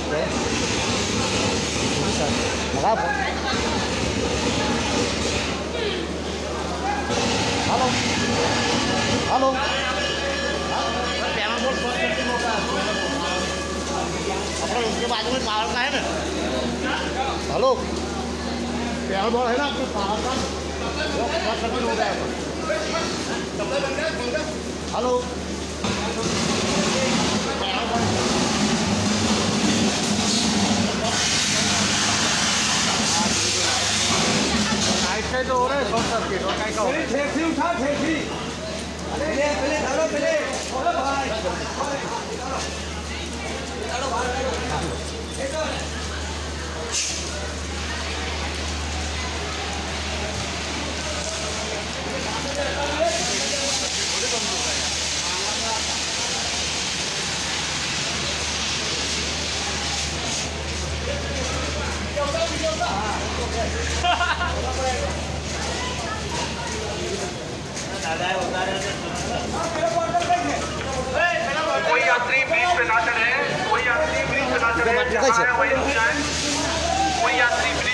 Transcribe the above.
लगा hello hello अपना उसके बाजू में पावर का है ना हेलो प्यार बॉल है ना अपने पावर का हो गया हेलो तो हो रहा है शॉर्ट सर्किट और क्या हो रहा है ठेठी उठा ठेठी पहले पहले डालो पहले बोलो भाई डालो भाई कोई यात्री ब्रिज पे ना चढ़े, कोई यात्री ब्रिज पे ना चढ़े, जहाँ है वहीं रुक जाए। कोई यात्री